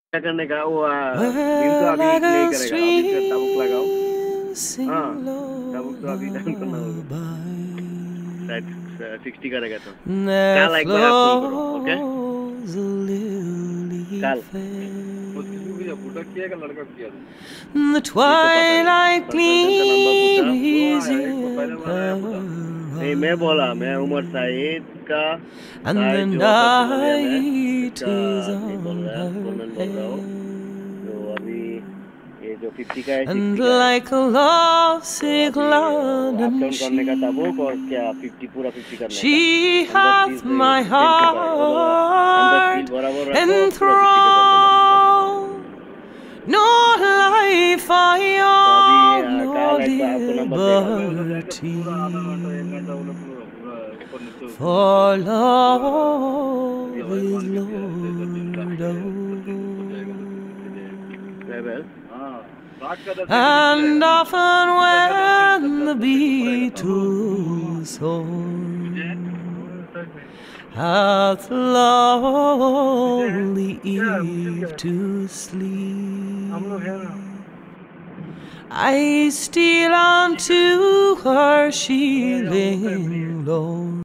क्या करने का वो बीम तो Where अभी like नहीं a करेगा, अभी से दबुक लगाओ। stream हाँ, sing दबुक तो अभी डन करना होगा, lullaby शायद 60 करेगा तो there कल एक बार आप फोन करो, ओके? flows a lily कल वो किसी भी जब बुढ़ा fair. किया का लड़का किया था, The ये तो पता नहीं, twilight कंसल्टेंट का नंबर gleam पूछा, वो is आया एक बार पहले in बार आया her बुढ़ा, नहीं मैं बोला मैं उमर साइद का and the साइद जो होता सोमालिया में night इसका is ये बोल on रहा है, her फोरमैन बोल रहा हो, तो head. अभी ये जो 50 का है And 60 का है, like a तो lovesick अभी अप London डाउन करने का था वो और she, क्या 50 पूरा 50 करने का she अंदर hath my स्टील चुका है वो बोला अंदर स्टील heart बराबर रखो पूरा 50 का कर देना enthralled. No life I तो अभी have, no काल एक बार आपको नंबर देगा liberty. For love is Lord and often when the Beatles horn hath lulled the eve to sleep, I steal unto her shieling low.